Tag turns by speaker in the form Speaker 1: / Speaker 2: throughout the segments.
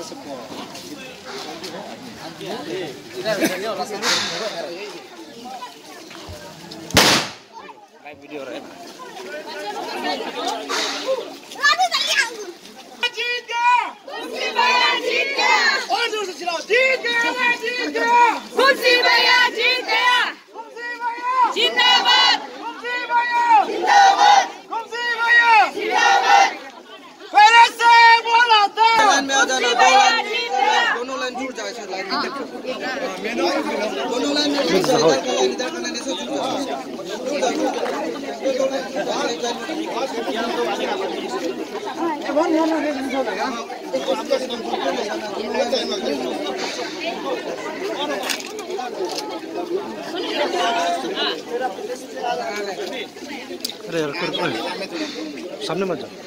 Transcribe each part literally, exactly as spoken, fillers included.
Speaker 1: video रहे
Speaker 2: जीत गया कुर्सी भैया जीत गया और जोर से चिल्लाओ जीत गया मैं जीत गया कुर्सी भैया जीत गया कुर्सी भैया जिंदाबाद कुर्सी भैया जिंदाबाद कुर्सी भैया जिंदाबाद पहले से बोला था लाइन में आ जाना दोनों लाइन जुड़ जाए सर लाइन में दोनों लाइन में जुड़ जाए इधर का लाइन से जुड़
Speaker 3: अरे यार कर सामने मत जाओ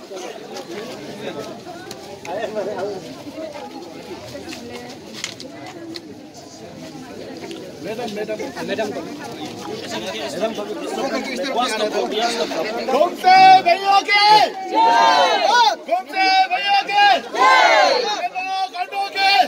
Speaker 3: मैडम मैडम मैडम मैडम
Speaker 2: घूमते भैया के घूमते भैया के गंडों के